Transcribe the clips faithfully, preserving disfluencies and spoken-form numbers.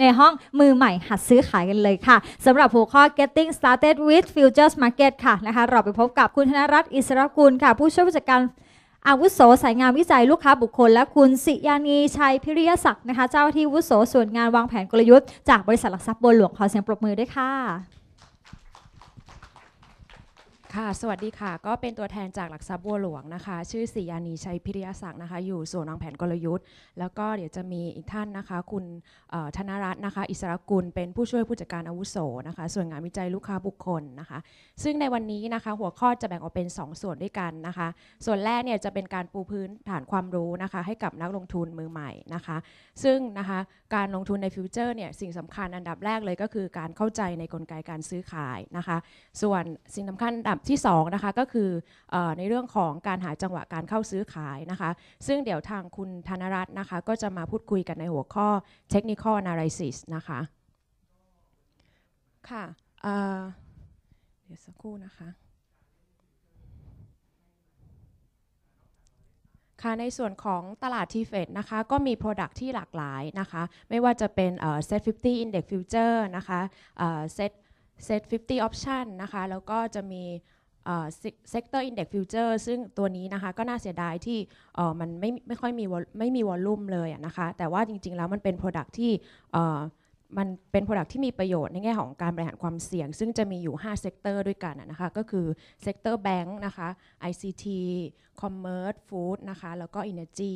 ในห้องมือใหม่หัดซื้อขายกันเลยค่ะสำหรับหัวข้อ Getting Started with Futures Market ค่ะนะคะเราไปพบกับคุณธนรัตน์อิสรกุลค่ะผู้ช่วยผู้จัดการอาวุโสสายงานวิจัยลูกค้าบุคคลและคุณศิยานีชัยพิริยศักดิ์นะคะเจ้าหน้าที่อาวุโสส่วนงานวางแผนกลยุทธ์จากบริษัทหลักทรัพย์บัวหลวงขอเสียงปรบมือด้วยค่ะค่ะสวัสดีค่ะก็เป็นตัวแทนจากหลักทรัพย์บัวหลวงนะคะชื่อศิยานีชัยพิริยศักดิ์นะคะอยู่ส่วนวางแผนกลยุทธ์แล้วก็เดี๋ยวจะมีอีกท่านนะคะคุณธนรัตน์นะคะอิสรกุลเป็นผู้ช่วยผู้จัดการอาวุโสนะคะส่วนงานวิจัยลูกค้าบุคคลนะคะซึ่งในวันนี้นะคะหัวข้อจะแบ่งออกเป็นสองส่วนด้วยกันนะคะส่วนแรกเนี่ยจะเป็นการปูพื้นฐานความรู้นะคะให้กับนักลงทุนมือใหม่นะคะซึ่งนะคะการลงทุนในฟิวเจอร์เนี่ยสิ่งสำคัญอันดับแรกเลยก็คือการเข้าใจในกลไกการซื้อขายนะคะส่วนสิ่งสำคัญอันดับที่สองนะคะก็คือเอ่อในเรื่องของการหาจังหวะการเข้าซื้อขายนะคะซึ่งเดี๋ยวทางคุณธนรัตน์นะคะก็จะมาพูดคุยกันในหัวข้อ Technical Analysis นะคะค่ะเอ่อเดี๋ยวสักครู่นะคะค่ะในส่วนของตลาด ที เฟด นะคะก็มี Product ที่หลากหลายนะคะไม่ว่าจะเป็นเอ่อ เซ็ต ห้าสิบ Index Future นะคะเอ่อ Set Set ห้าสิบ Option นะคะแล้วก็จะมีSector Index Future ซึ่งตัวนี้นะคะก็น่าเสียดายที่มันไม่ไม่ค่อยมีไม่มีวอลลุ่มเลยนะคะแต่ว่าจริงๆแล้วมันเป็น Product ที่มันเป็น Product ที่มีประโยชน์ในแง่ของการบริหารความเสี่ยงซึ่งจะมีอยู่ห้า Sector ด้วยกันนะคะก็คือ Sector Bank นะคะ ไอ ซี ที Commerce Food นะคะแล้วก็ Energy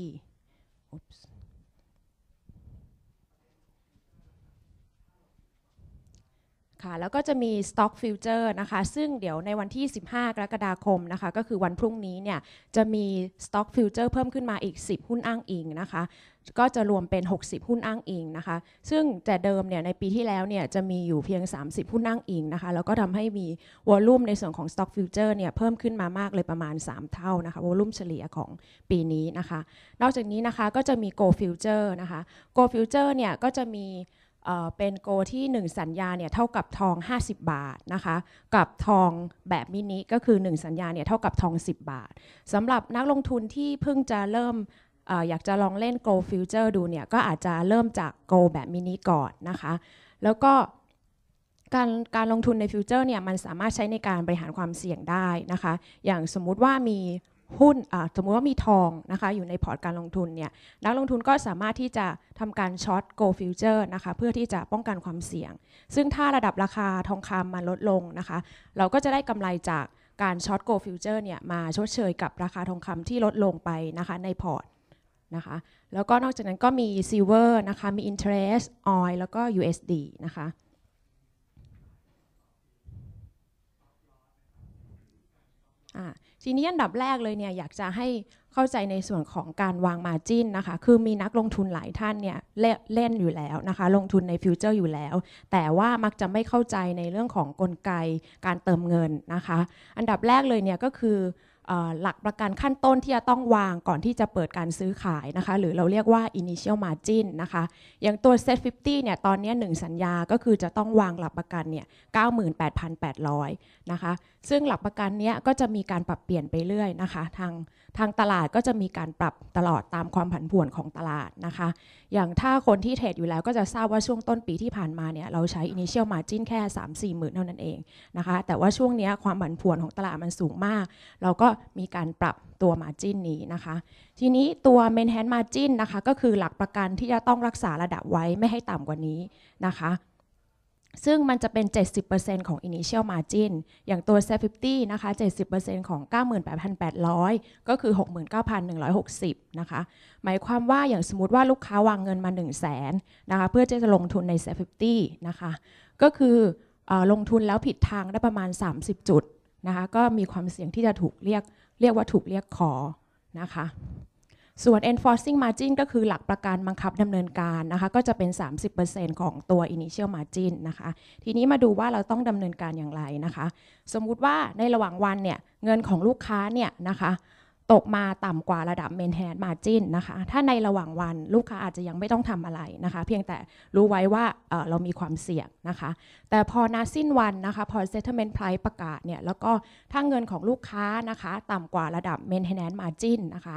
ค่ะแล้วก็จะมี Stock Future นะคะซึ่งเดี๋ยวในวันที่สิบห้ากรกฎาคมนะคะก็คือวันพรุ่งนี้เนี่ยจะมี Stock Future เพิ่มขึ้นมาอีกสิบหุ้นอ้างอิงนะคะก็จะรวมเป็นหกสิบหุ้นอ้างอิงนะคะซึ่งแต่เดิมเนี่ยในปีที่แล้วเนี่ยจะมีอยู่เพียงสามสิบหุ้นอ้างอิงนะคะแล้วก็ทำให้มีวอลลุ่มในส่วนของ Stock Future เนี่ยเพิ่มขึ้นมามากเลยประมาณสามเท่านะคะวอลลุ่มเฉลี่ยของปีนี้นะคะนอกจากนี้นะคะก็จะมี Go Future นะคะ Go Future เนี่ยก็จะมีเป็นโกที่หนึ่งสัญญาเนี่ยเท่ากับทองห้าสิบบาทนะคะกับทองแบบมินิก็คือหนึ่งสัญญาเนี่ยเท่ากับทองสิบบาทสำหรับนักลงทุนที่เพิ่งจะเริ่ม อ, อยากจะลองเล่น Go Future ดูเนี่ยก็อาจจะเริ่มจาก Go แบบมินิก่อนนะคะแล้วก็การการลงทุนในฟิวเจอร์เนี่ยมันสามารถใช้ในการบริหารความเสี่ยงได้นะคะอย่างสมมุติว่ามีหุ้นสมมุติว่ามีทองนะคะอยู่ในพอร์ตการลงทุนเนี่ยนักลงทุนก็สามารถที่จะทำการช็อต Go Future นะคะเพื่อที่จะป้องกันความเสี่ยงซึ่งถ้าระดับราคาทองคำมันลดลงนะคะเราก็จะได้กำไรจากการช็อต Go Future เนี่ยมาชดเชยกับราคาทองคำที่ลดลงไปนะคะในพอร์ตนะคะแล้วก็นอกจากนั้นก็มี Silver นะคะมี Interest Oil แล้วก็ ยู เอส ดี นะคะอ่าทีนี้อันดับแรกเลยเนี่ยอยากจะให้เข้าใจในส่วนของการวาง margin นะคะคือมีนักลงทุนหลายท่านเนี่ยเล่นอยู่แล้วนะคะลงทุนในฟิวเจอร์อยู่แล้วแต่ว่ามักจะไม่เข้าใจในเรื่องของกลไกการเติมเงินนะคะอันดับแรกเลยเนี่ยก็คือหลักประกันขั้นต้นที่จะต้องวางก่อนที่จะเปิดการซื้อขายนะคะหรือเราเรียกว่า initial margin นะคะอย่างตัว เซ็ต ห้าสิบ เนี่ยตอนนี้หนึ่งสัญญาก็คือจะต้องวางหลักประกันเนี่ย เก้าหมื่นแปดพันแปดร้อย นะคะซึ่งหลักประกันเนี้ยก็จะมีการปรับเปลี่ยนไปเรื่อยนะคะทางทางตลาดก็จะมีการปรับตลอดตามความผันผวนของตลาดนะคะอย่างถ้าคนที่เทรดอยู่แล้วก็จะทราบว่าช่วงต้นปีที่ผ่านมาเนี่ยเราใช้ initial margin แค่ สามถึงสี่ หมื่นเท่านั้นเองนะคะแต่ว่าช่วงนี้ความผันผวนของตลาดมันสูงมากเราก็มีการปรับตัว margin นี้นะคะทีนี้ตัว maintain margin นะคะก็คือหลักประกันที่จะต้องรักษาระดับไว้ไม่ให้ต่ำกว่านี้นะคะซึ่งมันจะเป็น เจ็ดสิบเปอร์เซ็นต์ ของ initial margin อย่างตัว เซ็ต ห้าสิบ นะคะ เจ็ดสิบเปอร์เซ็นต์ ของ เก้าหมื่นแปดพันแปดร้อย ก็คือ หกหมื่นเก้าพันหนึ่งร้อยหกสิบ นะคะหมายความว่าอย่างสมมุติว่าลูกค้าวางเงินมา หนึ่งแสน นะคะเพื่อจะลงทุนใน เซ็ต ห้าสิบ นะคะก็คือลงทุนแล้วผิดทางได้ประมาณสามสิบจุดนะคะก็มีความเสี่ยงที่จะถูกเรียกเรียกว่าถูกเรียกขอนะคะส่วน enforcing margin ก็คือหลักประกันบังคับดำเนินการนะคะก็จะเป็น สามสิบเปอร์เซ็นต์ ของตัว initial margin นะคะทีนี้มาดูว่าเราต้องดำเนินการอย่างไรนะคะสมมุติว่าในระหว่างวันเนี่ยเงินของลูกค้าเนี่ยนะคะตกมาต่ำกว่าระดับ maintain margin นะคะถ้าในระหว่างวันลูกค้าอาจจะยังไม่ต้องทำอะไรนะคะเพียงแต่รู้ไว้ว่า เอ่อ เรามีความเสี่ยงนะคะแต่พอนัดสิ้นวันนะคะพอ settlement price ประกาศเนี่ยแล้วก็ถ้าเงินของลูกค้านะคะต่ำกว่าระดับ maintenance margin นะคะ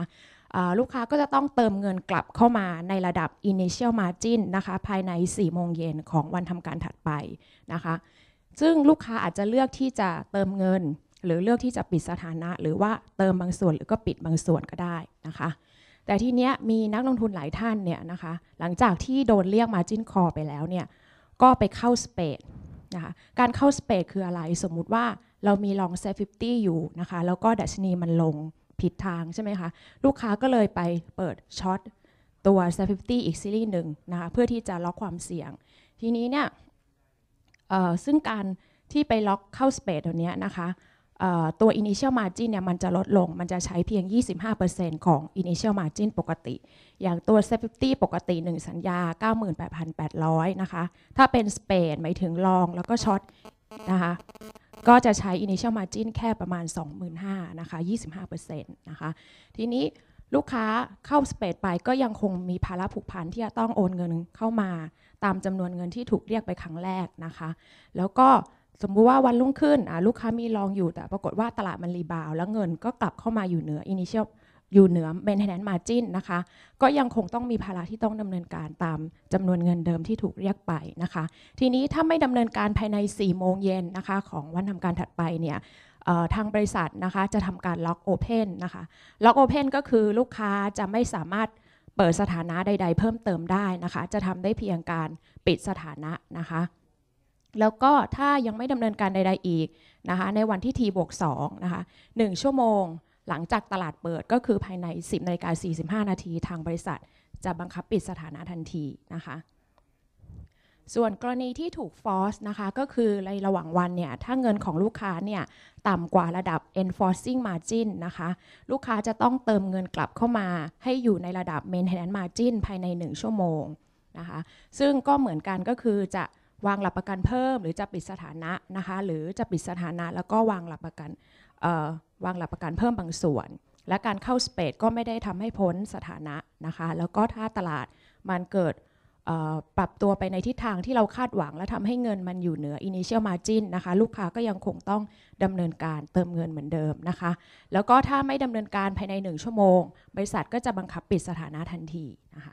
ลูกค้าก็จะต้องเติมเงินกลับเข้ามาในระดับ initial margin นะคะภายในสี่โมงเย็นของวันทำการถัดไปนะคะซึ่งลูกค้าอาจจะเลือกที่จะเติมเงินหรือเลือกที่จะปิดสถานะหรือว่าเติมบางส่วนหรือก็ปิดบางส่วนก็ได้นะคะแต่ทีเนี้ยมีนักลงทุนหลายท่านเนี่ยนะคะหลังจากที่โดนเรียก margin call ไปแล้วเนี่ยก็ไปเข้า spade นะคะการเข้า spade คืออะไรสมมุติว่าเรามี long set ห้าสิบอยู่นะคะแล้วก็ดัชนีมันลงผิดทางใช่ไหมคะลูกค้าก็เลยไปเปิดช็อตตัว set ห้าสิบอีกซีรีส์หนึ่งนะคะเพื่อที่จะล็อกความเสี่ยงทีนี้เนี่ยซึ่งการที่ไปล็อกเข้า spade ตัวนี้นะคะตัว initial margin เนี่ยมันจะลดลงมันจะใช้เพียง ยี่สิบห้าเปอร์เซ็นต์ ของ initial margin ปกติอย่างตัว set ห้าสิบปกติหนึ่งสัญญา เก้าหมื่นแปดพันแปดร้อย นะคะถ้าเป็น spade หมายถึง long แล้วก็ short นะคะก็จะใช้ initial margin แค่ประมาณ สองหมื่นห้าพัน นะคะ ยี่สิบห้าเปอร์เซ็นต์ นะคะทีนี้ลูกค้าเข้า spade ไปก็ยังคงมีภาระผูกพันที่จะต้องโอนเงินเข้ามาตามจำนวนเงินที่ถูกเรียกไปครั้งแรกนะคะแล้วก็สมมุติว่าวันรุ่งขึ้นลูกค้ามีลองอยู่แต่ปรากฏว่าตลาดมันรีบาวแล้วเงินก็กลับเข้ามาอยู่เหนือ initial อยู่เหนือ maintenance margin นะคะก็ยังคงต้องมีภาระที่ต้องดำเนินการตามจำนวนเงินเดิมที่ถูกเรียกไปนะคะทีนี้ถ้าไม่ดำเนินการภายในสี่โมงเย็นนะคะของวันทำการถัดไปเนี่ยทางบริษัทนะคะจะทำการล็อกโอเพนนะคะล็อกโอเพนก็คือลูกค้าจะไม่สามารถเปิดสถานะใดๆเพิ่มเติมได้นะคะจะทำได้เพียงการปิดสถานะนะคะแล้วก็ถ้ายังไม่ดำเนินการใดๆอีกนะคะในวันที่ ที บวก สองนะคะหนึ่งชั่วโมงหลังจากตลาดเปิดก็คือภายใน สิบนาฬิกาสี่สิบห้านาทีทางบริษัทจะบังคับปิดสถานะทันทีนะคะส่วนกรณีที่ถูกฟอร์สนะคะก็คือในระหว่างวันเนี่ยถ้าเงินของลูกค้าเนี่ยต่ำกว่าระดับ enforcing margin นะคะลูกค้าจะต้องเติมเงินกลับเข้ามาให้อยู่ในระดับ maintenance margin ภายในหนึ่งชั่วโมงนะคะซึ่งก็เหมือนกันก็คือจะวางหลักประกันเพิ่มหรือจะปิดสถานะนะคะหรือจะปิดสถานะแล้วก็วางหลักประกันวางหลักประกันเพิ่มบางส่วนและการเข้าสเปดก็ไม่ได้ทำให้พ้นสถานะนะคะแล้วก็ถ้าตลาดมันเกิดปรับตัวไปในทิศทางที่เราคาดหวังและทำให้เงินมันอยู่เหนือ initial margin นะคะลูกค้าก็ยังคงต้องดำเนินการเติมเงินเหมือนเดิมนะคะแล้วก็ถ้าไม่ดำเนินการภายในหนึ่งชั่วโมงบริษัทก็จะบังคับปิดสถานะทันทีนะคะ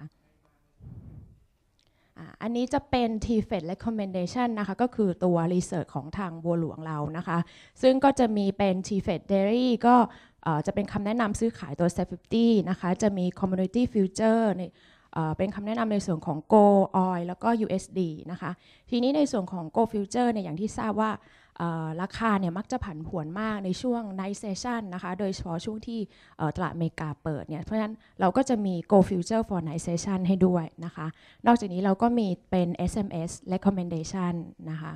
อันนี้จะเป็น ที เฟด recommendation นะคะก็คือตัว research ของทางบัวหลวงเรานะคะซึ่งก็จะมีเป็น ที เฟด Dairy ก็จะเป็นคำแนะนำซื้อขายตัว เซต ห้าสิบนะคะจะมี Commodity Future ในเป็นคำแนะนำในส่วนของ Gold Oil แล้วก็ ยู เอส ดี นะคะทีนี้ในส่วนของ Gold Future เนี่ยอย่างที่ทราบว่าราคาเนี่ยมักจะผันผวนมากในช่วง Night Session นะคะโดยเฉพาะช่วงที่ตลาดอเมริกาเปิดเนี่ยเพราะฉะนั้นเราก็จะมี Gold Future for Night Session ให้ด้วยนะคะนอกจากนี้เราก็มีเป็น เอส เอ็ม เอส recommendation นะคะ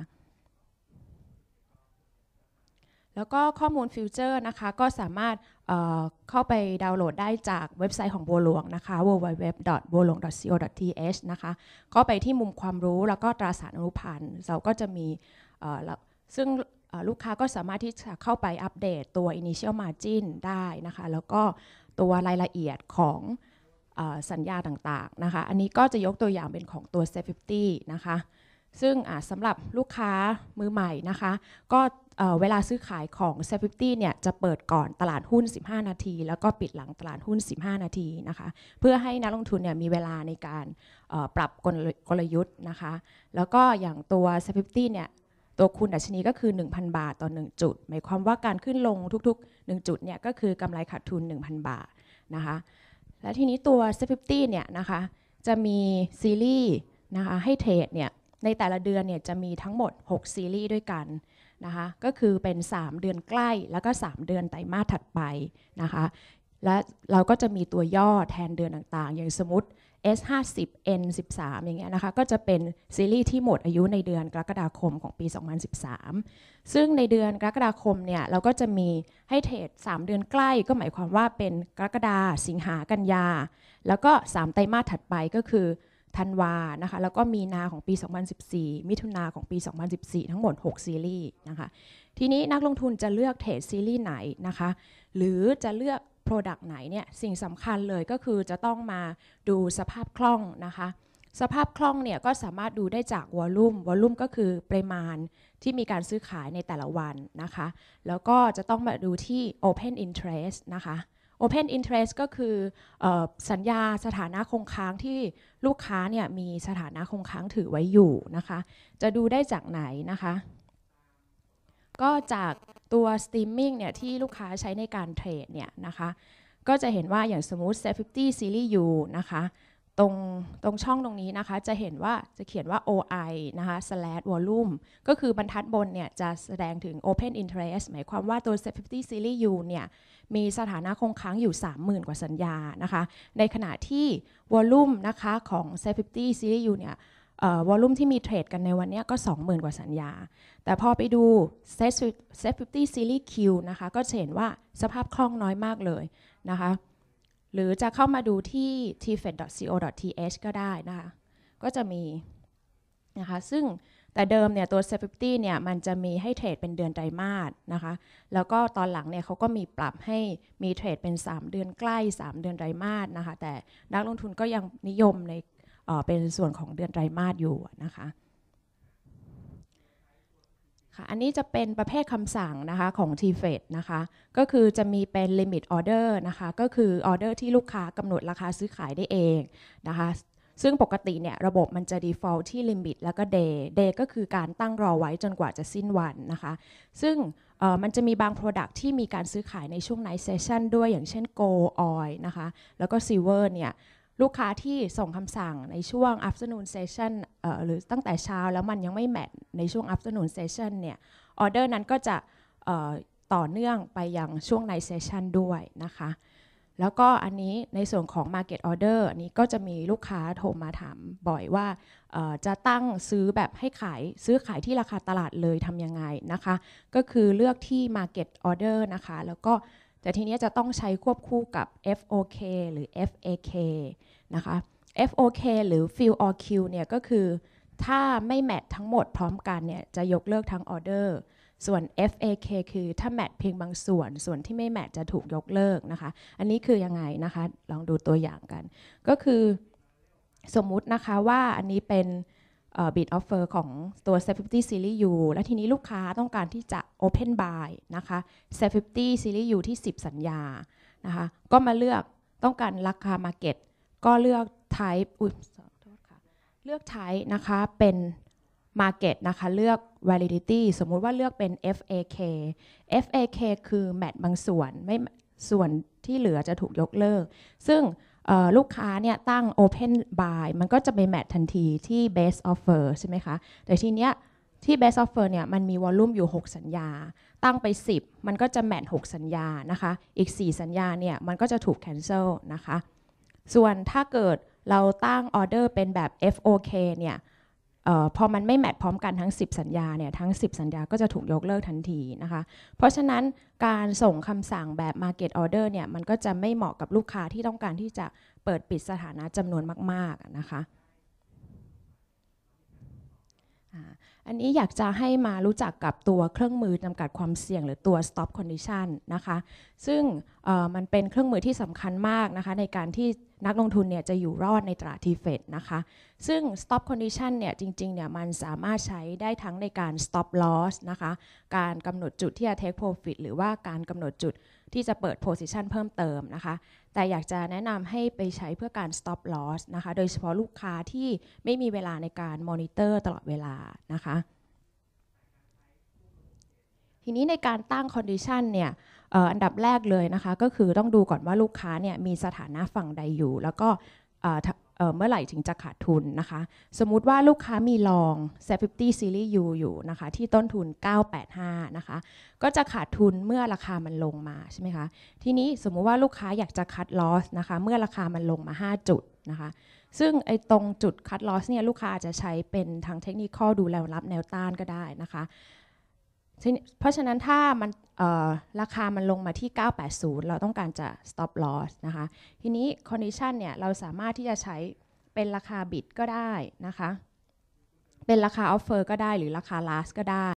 แล้วก็ข้อมูลฟิวเจอร์นะคะก็สามารถ เ, เข้าไปดาวน์โหลดได้จากเว็บไซต์ของบัวหลวงนะคะ ดับเบิลยู ดับเบิลยู ดับเบิลยู ดอท บัวหลวง ดอท ซี โอ ดอท ที เอช นะคะก็ไปที่มุมความรู้แล้วก็ตราสารอนุพันธ์เราก็จะมีซึ่งลูกค้าก็สามารถที่จะเข้าไปอัปเดตตัว initial margin ได้นะคะแล้วก็ตัวรายละเอียดของสัญญาต่างๆนะคะอันนี้ก็จะยกตัวอย่างเป็นของตัว เซต ห้าสิบนะคะซึ่งสำหรับลูกค้ามือใหม่นะคะก็เวลาซื้อขายของ เซต ห้าสิบเนี่ยจะเปิดก่อนตลาดหุ้นสิบห้านาทีแล้วก็ปิดหลังตลาดหุ้นสิบห้านาทีนะคะเพื่อให้นักลงทุนเนี่ยมีเวลาในการปรับกลยุทธ์นะคะแล้วก็อย่างตัว เซต ห้าสิบเนี่ยตัวคูณดัชนีก็คือ หนึ่งพัน บาทต่อหนึ่งจุดหมายความว่าการขึ้นลงทุกๆหนึ่งจุดเนี่ยก็คือกำไรขาดทุน หนึ่งพัน บาทนะคะและทีนี้ตัว เซต ห้าสิบเนี่ยนะคะจะมีซีรีส์นะคะให้เทรดเนี่ยในแต่ละเดือนเนี่ยจะมีทั้งหมดหกซีรีส์ด้วยกันนะคะก็คือเป็นสามเดือนใกล้แล้วก็สามเดือนไตรมาสถัดไปนะคะและเราก็จะมีตัวย่อแทนเดือนต่างๆอย่างสมมติ เอส ห้าสิบ เอ็น สิบสาม อย่างเงี้ยนะคะก็จะเป็นซีรีส์ที่หมดอายุในเดือนกรกฎาคมของปีสองพันสิบสามซึ่งในเดือนกรกฎาคมเนี่ยเราก็จะมีให้เทรดสามเดือนใกล้ก็หมายความว่าเป็นกรกฎาสิงหากันยาแล้วก็สามไตรมาสถัดไปก็คือธันวานะคะแล้วก็มีนาของปีสองพันสิบสี่มิถุนาของปีสองพันสิบสี่ทั้งหมดหกซีรีส์นะคะทีนี้นักลงทุนจะเลือกเทรดซีรีส์ไหนนะคะหรือจะเลือก Product ไหนเนี่ยสิ่งสำคัญเลยก็คือจะต้องมาดูสภาพคล่องนะคะสภาพคล่องเนี่ยก็สามารถดูได้จากวอลลุ่มวอลลุ่มก็คือปริมาณที่มีการซื้อขายในแต่ละวันนะคะแล้วก็จะต้องมาดูที่ Open Interest นะคะ Open Interest ก็คือเอ่อสัญญาสถานะคงค้างที่ลูกค้าเนี่ยมีสถานะคงค้างถือไว้อยู่นะคะจะดูได้จากไหนนะคะก็จากตัว Streaming เนี่ยที่ลูกค้าใช้ในการเทรดเนี่ยนะคะก็จะเห็นว่าอย่างสมมุติ เซ ฟิฟตี้ Series U นะคะตรงตรงช่องตรงนี้นะคะจะเห็นว่าจะเขียนว่า โอ ไอ นะคะ slash volume ก็คือบรรทัดบนเนี่ยจะแสดงถึง Open Interest หมายความว่าตัว เซ ฟิฟตี้ Series U เนี่ยมีสถานะคงค้างอยู่ สามหมื่น กว่าสัญญานะคะในขณะที่ volume นะคะของ เซ ฟิฟตี้ Series U เนี่ยวอลลุ่มที่มีเทรดกันในวันนี้ก็ สองหมื่น กว่าสัญญาแต่พอไปดู เซ ฟิฟตี้ Series Q นะคะก็จะเห็นว่าสภาพคล่องน้อยมากเลยนะคะหรือจะเข้ามาดูที่ ที เฟด ดอท ซี โอ ดอท ที เอช ก็ได้นะคะก็จะมีนะคะซึ่งแต่เดิมเนี่ยตัว เซ ฟิฟตี้ เนี่ยมันจะมีให้เทรดเป็นเดือนไตรมาสนะคะแล้วก็ตอนหลังเนี่ยเขาก็มีปรับให้มีเทรดเป็นสามเดือนใกล้สามเดือนไตรมาสนะคะแต่นักลงทุนก็ยังนิยมในเป็นส่วนของเดือนไตรมาสอยู่นะคะค่ะอันนี้จะเป็นประเภทคำสั่งนะคะของ ที เฟด นะคะก็คือจะมีเป็น Limit Order นะคะก็คือออเดอร์ที่ลูกค้ากำหนดราคาซื้อขายได้เองนะคะซึ่งปกติเนี่ยระบบมันจะ default ที่ Limit แล้วก็ Day Day ก็คือการตั้งรอไว้จนกว่าจะสิ้นวันนะคะซึ่งมันจะมีบาง Product ที่มีการซื้อขายในช่วง Night Session ด้วยอย่างเช่น Gold Oil นะคะแล้วก็ Silver เนี่ยลูกค้าที่ส่งคำสั่งในช่วง afternoon session หรือตั้งแต่เช้าแล้วมันยังไม่แมทในช่วง afternoon session เนี่ยออเดอร์นั้นก็จะต่อเนื่องไปยังช่วง night session ด้วยนะคะแล้วก็อันนี้ในส่วนของ market order อันนี้ก็จะมีลูกค้าโทรมาถามบ่อยว่าจะตั้งซื้อแบบให้ขายซื้อขายที่ราคาตลาดเลยทำยังไงนะคะก็คือเลือกที่ market order นะคะแล้วก็แต่ทีนี้จะต้องใช้ควบคู่กับ เอฟ โอ เค หรือ เอฟ เอ เค นะคะ เอฟ โอ เค หรือ Fill or Queue เนี่ยก็คือถ้าไม่แมททั้งหมดพร้อมกันเนี่ยจะยกเลิกทั้งออเดอร์ส่วน เอฟ เอ เค คือถ้าแมทเพียงบางส่วนส่วนที่ไม่แมทจะถูกยกเลิกนะคะอันนี้คือยังไงนะคะลองดูตัวอย่างกันก็คือสมมุตินะคะว่าอันนี้เป็นbid offer ของตัว เซ ฟิฟตี้ Series U และทีนี้ลูกค้าต้องการที่จะ Open Buy นะคะ เซ ฟิฟตี้ Series U ที่สิบสัญญานะคะก็มาเลือกต้องการราคา Market ก็เลือก Type อุ๊ยขอโทษค่ะเลือก Type นะคะเป็น Market นะคะเลือก Validity สมมุติว่าเลือกเป็น เอฟ เอ เค เอฟ เอ เค คือ Match บางส่วนไม่ส่วนที่เหลือจะถูกยกเลิกซึ่งลูกค้าเนี่ยตั้ง Open Buy มันก็จะไปแมททันทีที่ Base Offer ใช่ไหมคะแต่ทีเนี้ยที่ Base Offer เนี่ยมันมีวอลลุ่มอยู่หกสัญญาตั้งไปสิบมันก็จะแมทหกสัญญานะคะอีกสี่สัญญาเนี่ยมันก็จะถูก Cancel นะคะส่วนถ้าเกิดเราตั้งออเดอร์เป็นแบบ เอฟ โอ เค เนี่ยเอ่อพอมันไม่แมทพร้อมกันทั้งสิบสัญญาเนี่ยทั้งสิบสัญญาก็จะถูกยกเลิกทันทีนะคะเพราะฉะนั้นการส่งคำสั่งแบบ Market Order เนี่ยมันก็จะไม่เหมาะกับลูกค้าที่ต้องการที่จะเปิดปิดสถานะจำนวนมากๆนะคะอันนี้อยากจะให้มารู้จักกับตัวเครื่องมือจำกัดความเสี่ยงหรือตัว stop condition นะคะซึ่งมันเป็นเครื่องมือที่สำคัญมากนะคะในการที่นักลงทุนเนี่ยจะอยู่รอดในตลาด ที เฟด นะคะซึ่ง stop condition เนี่ยจริงๆเนี่ยมันสามารถใช้ได้ทั้งในการ stop loss นะคะการกำหนดจุดที่จะ take profit หรือว่าการกำหนดจุดที่จะเปิด position เพิ่มเติมนะคะแต่อยากจะแนะนำให้ไปใช้เพื่อการ stop loss นะคะโดยเฉพาะลูกค้าที่ไม่มีเวลาในการ monitor ตลอดเวลานะคะทีนี้ในการตั้ง condition เนี่ยอันดับแรกเลยนะคะก็คือต้องดูก่อนว่าลูกค้าเนี่ยมีสถานะฝั่งใดอยู่แล้วก็เมื่อไหร่ถึงจะขาดทุนนะคะสมมุติว่าลูกค้ามีลอง เซ ฟิฟตี้ Series U อยู่นะคะที่ต้นทุนเก้าร้อยแปดสิบห้านะคะก็จะขาดทุนเมื่อราคามันลงมาใช่ไหมคะทีนี้สมมุติว่าลูกค้าอยากจะ cut loss นะคะเมื่อราคามันลงมาห้าจุดนะคะซึ่งไอ้ตรงจุด cut loss เนี่ยลูกค้าอาจจะใช้เป็นทางเทคนิคดูแนวรับแนวต้านก็ได้นะคะเพราะฉะนั้นถ้ามันราคามันลงมาที่เก้าร้อยแปดสิบเราต้องการจะ stop loss นะคะทีนี้ condition เนี่ยเราสามารถที่จะใช้เป็นราคา bid ก็ได้นะคะเป็นราคา offer ก็ได้หรือราคา last ก็ได้